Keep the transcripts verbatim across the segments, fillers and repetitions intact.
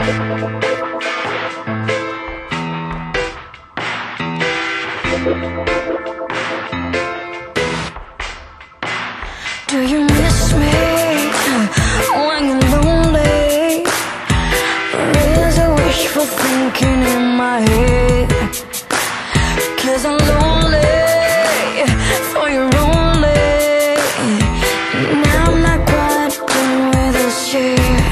Do you miss me when you're lonely? Or is it wishful thinking in my head? 'Cause I'm lonely for you only. Now I'm not quite done with this yet.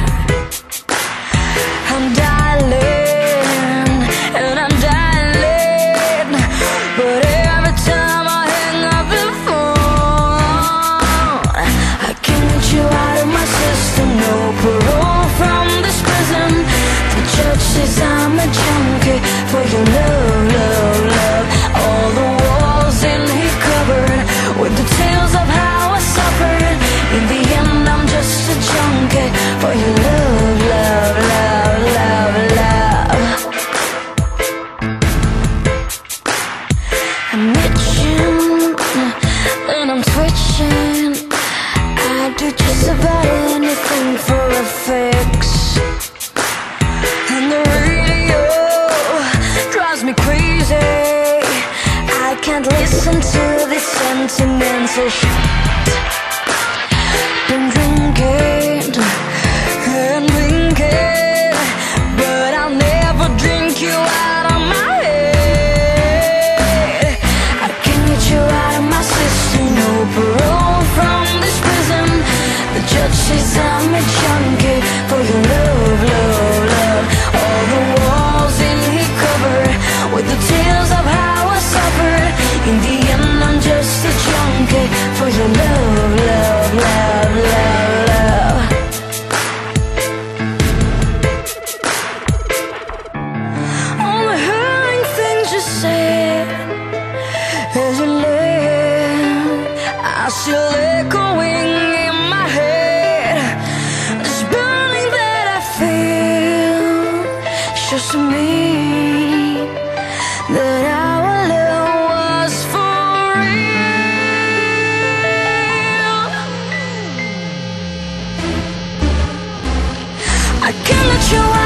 I'm dialing and I'm dialing, but every time I hang up the phone, I can't get you out of my system. No parole from this prison. The judge says I'm a junkie for your love, love, love. All the walls in here covered with the tales of how I suffered. In the end I'm just a junkie for your love, love, love, love, love. I'm itching and I'm twitching. I'd do just about anything for a fix. And the radio drives me crazy. I can't listen to this sentimental shit. Been drinking and drinking, but I'll never drink you out of my head. I can't get you out of my system. No parole from this prison. The judge says I'm a junkie for your love, love, love. All the walls in here covered with the tales of how I suffered. In the end I'm just a junkie for your love, love, love, love, love. Only hearing things you say as you left, I still echoing in my head. This burning that I feel shows to me that our love was for real. I can't let you out.